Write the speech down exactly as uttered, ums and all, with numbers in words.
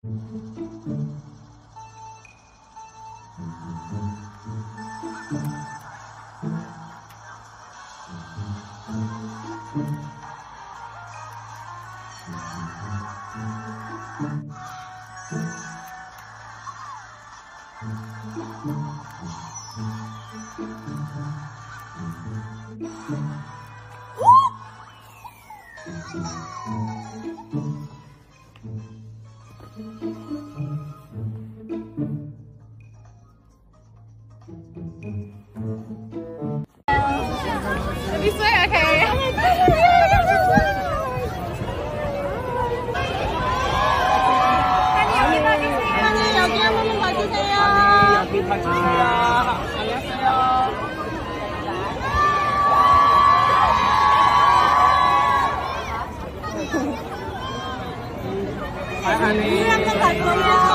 This way, okay. 아니, 여기 한 번만 봐주세요. 여기 봐주세요. 안녕하세요. 아니, 한번 갈 거예요.